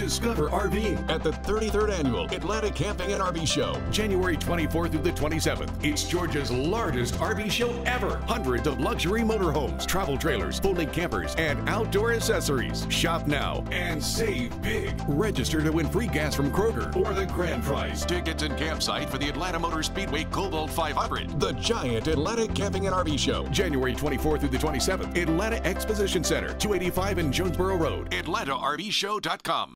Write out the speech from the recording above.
Discover RVing at the 33rd Annual Atlanta Camping and RV Show, January 24th through the 27th. It's Georgia's largest RV show ever. Hundreds of luxury motorhomes, travel trailers, folding campers, and outdoor accessories. Shop now and save big. Register to win free gas from Kroger or the grand prize. Tickets and campsite for the Atlanta Motor Speedway Cobalt 500. The giant Atlanta Camping and RV Show, January 24th through the 27th. Atlanta Exposition Center, 285 in Jonesboro Road. AtlantaRVShow.com.